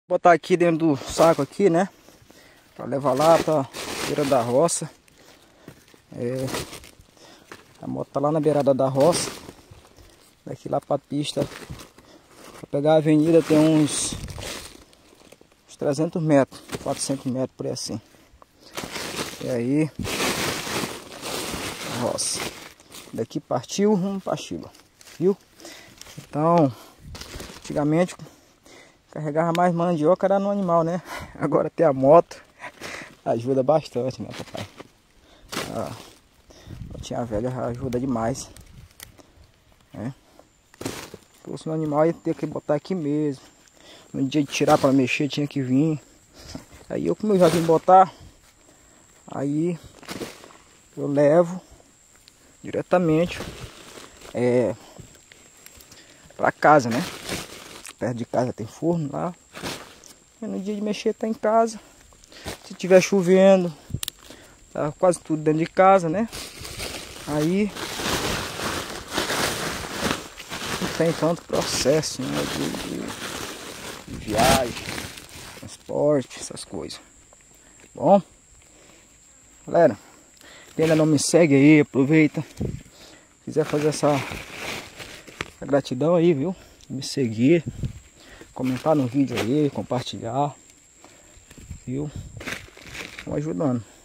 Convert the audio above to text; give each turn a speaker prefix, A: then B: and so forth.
A: Botar aqui dentro do saco aqui, né? Pra levar lá pra beira da roça. A moto tá lá na beirada da roça. Daqui lá pra pista, pra pegar a avenida, tem uns 300 metros, 400 metros por aí assim. E aí, a roça. Daqui partiu rumo pra Chiba, viu? Então, antigamente carregava mais mandioca, era no animal, né? Agora tem a moto, ajuda bastante, né, papai? A motinha velha ajuda demais, né? Se fosse um animal, ia ter que botar aqui mesmo. No dia de tirar para mexer, tinha que vir. Aí como eu já vim botar, aí eu levo diretamente para casa, né? Perto de casa tem forno lá. E no dia de mexer tá em casa. Se tiver chovendo, tá quase tudo dentro de casa, né? Aí não tem tanto processo, né? De viagem, transporte, essas coisas. Bom, galera, quem ainda não me segue aí, aproveita. Quiser fazer essa gratidão aí, viu? Me seguir, comentar no vídeo aí, compartilhar, viu? Estão ajudando.